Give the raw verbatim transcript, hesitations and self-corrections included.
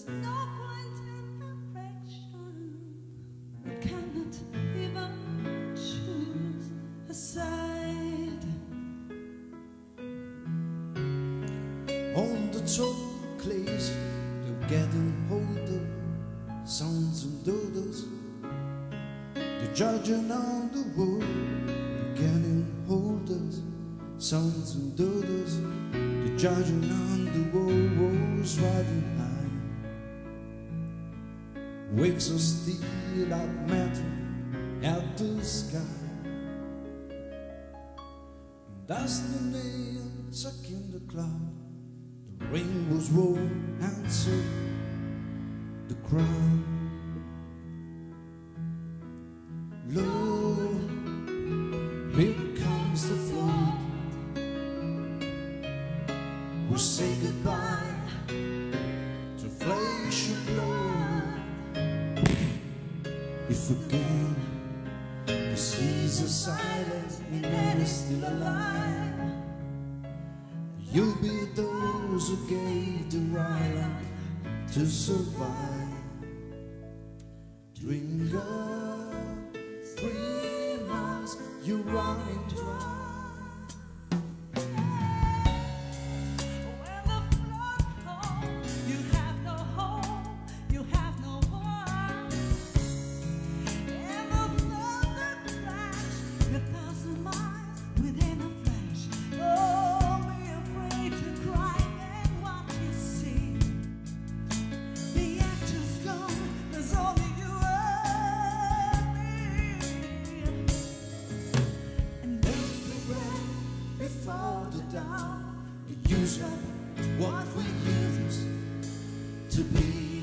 There's no point in perfection. We cannot even choose a side. On the top clays, they're getting older, sons and daughters. They're judging on the world, they're getting older, sons and daughters. They're judging on the world, walls riding high. Waves of steel like metal at the sky. And as the nails stuck in the cloud, the rain was roll and so the crowd. Lo, here comes the flood. We'll say goodbye to flesh and blood. If again the seas are silent and man is still alive, you'll be those who gave the island to survive. Drink up three miles, you're running dry. Use what we used to be.